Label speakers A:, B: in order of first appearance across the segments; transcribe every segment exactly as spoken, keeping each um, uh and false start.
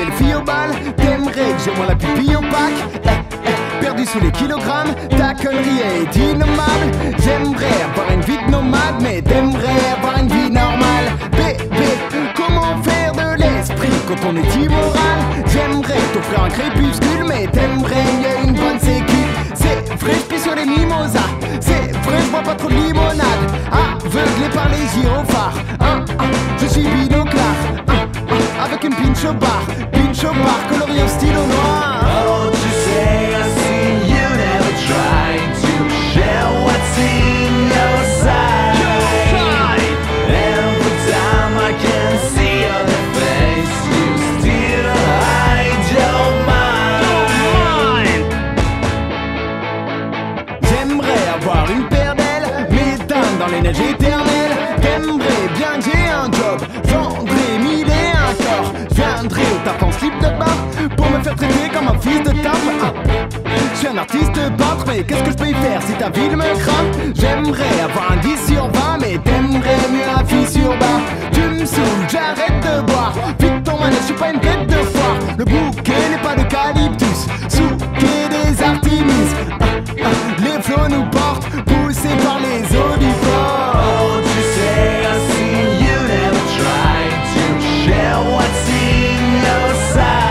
A: belle fille au bal. T'aimerais que j'ai moi la pupille opaque. Eh, eh, perdu sous les kilogrammes, ta connerie est innommable. J'aimerais avoir une vie de nomade, mais t'aimerais avoir une vie normale. Bébé, comment faire de l'esprit quand on est immoral? J'aimerais t'offrir un crépuscule, mais t'aimerais mieux une bonne sécu. C'est vrai, je pisse sur les mimosas. C'est vrai, je bois pas trop de limonade. Aveuglé par les gyrophares, hein, hein, je suis binoclard, hein, hein, avec une pinch au bar. Pinch au bar, colorié au stylo noir.
B: Oh, tu sais, I see you never try to share what's in your side. Every time I can see your face, you still hide your mind.
A: J'aimerais avoir une paire d'ailes, m'éteindre dans les neiges éternelles. T'aimerais bien que j'ai un job, vendrais mille et un corps. Viendrais au taf en slip de bain pour me faire traiter comme un fils de taf. Ah. Je suis un artiste peintre, mais qu'est-ce que je peux y faire si ta ville me craint? J'aimerais avoir un dix sur vingt, mais t'aimerais mieux un fille sur bas. Tu me saoules, j'arrête de boire. Vite ton manège, je suis pas une bête de foire. Le bouquet n'est pas d'eucalyptus, sous quai des Artémises. Ah, ah, les flots nous portent, poussés par les eaux du port.
B: Oh, tu sais, I see you never try to share what's in your side.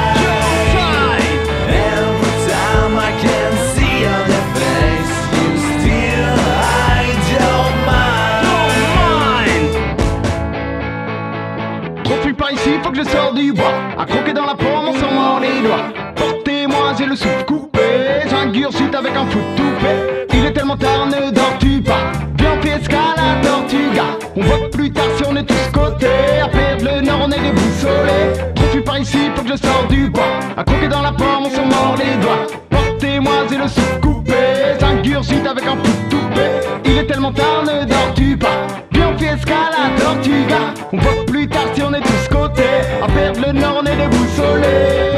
B: Every time I can see your face, you still hide your mind.
A: Trop fuis par ici, faut que je sors du bois. À croquer dans la pomme, on s'en mord les doigts. Portez-moi, j'ai le souffle coupé. J'ai un gursite avec un foot toupé. Il est tellement tard, ne dors-tu pas? Viens, on fait escale à Tortuga. On vote plus tard si on est tous cotés. À perdre le nord, on est déboussolés. Trop fuis par ici, faut que je sors du bois. À croquer dans la pomme, on s'en mord les doigts. Portez-moi, j'ai le souffle coupé. J'ai un gursite avec un foot toupé. Il est tellement tard, ne dors-tu pas? Viens, on fait escale à Tortuga. On vote plus tard si on est tous cotés. À perdre le nord, on est déboussolés.